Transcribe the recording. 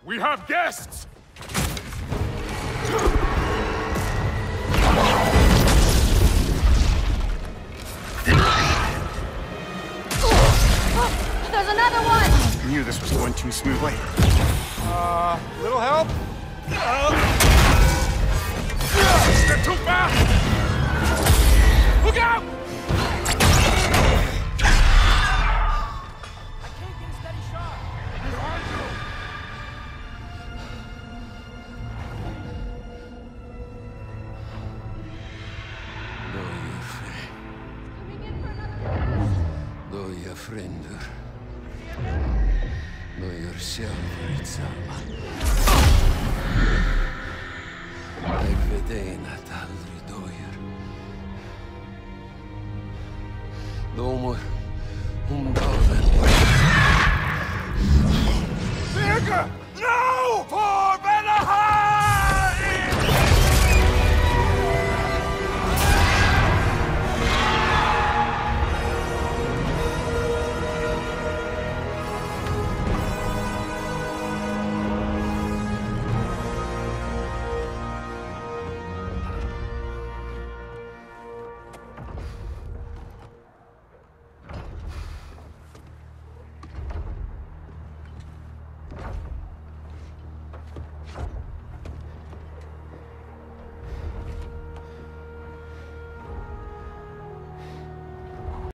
We have guests! There's another one! I knew this was going too smoothly. Little help? They're too fast! Look out! I can't get a steady shot. Behind you! Doja frender. Doja självritsamma. Jag vet en att aldrig dojer. Domor dagen. Virka! No! For Vanaheim!